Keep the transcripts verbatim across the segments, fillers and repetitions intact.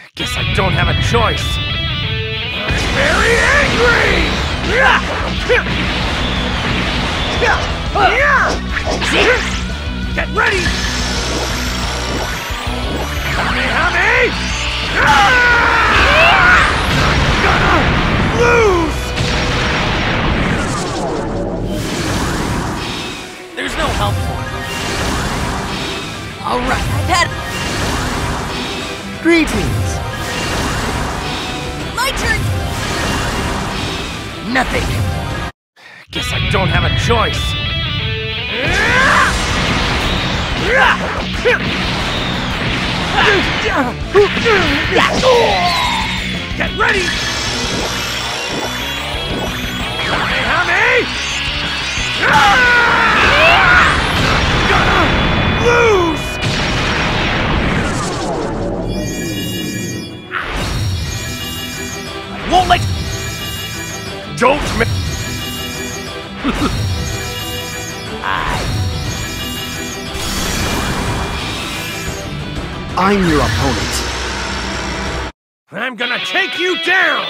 Guess I don't have a choice. I'm very angry! Get ready! Kamehameha! Gonna lose! There's no help for it. Alright, I've had... Greetings. My turn! Nothing. Guess I don't have a choice. Get ready! Kamehameha! Gonna lose! I won't let... Don't ma- I'm your opponent. I'm gonna take you down!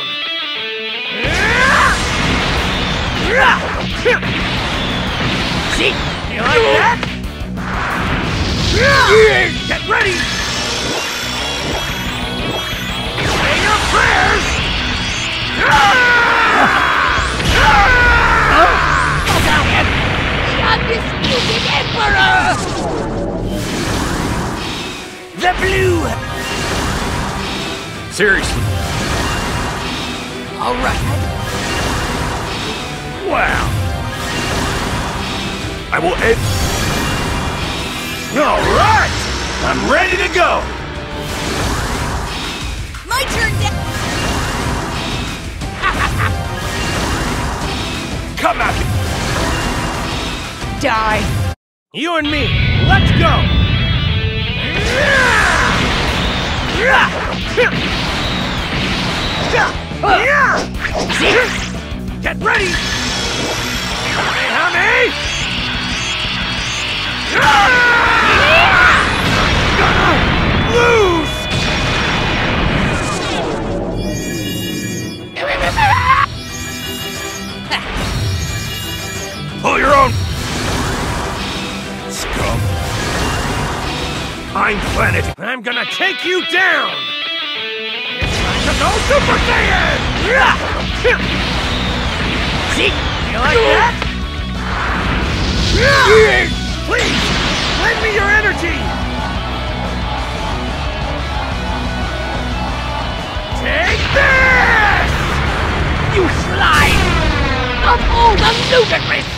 See? You like that? Get ready! Say your prayers! The undisputed Emperor! The blue! Seriously? Alright. Wow! I will end... Alright! I'm ready to go! My turn now! Come at me! Die! You and me, let's go! Get ready! Kamehameha! Gonna lose! Pull your own scum! I'm Planet. I'm gonna take you down! It's time to go Super Saiyan! See? You like that? Please! Lend me your energy! Take this! You slime! Of all the ludicrous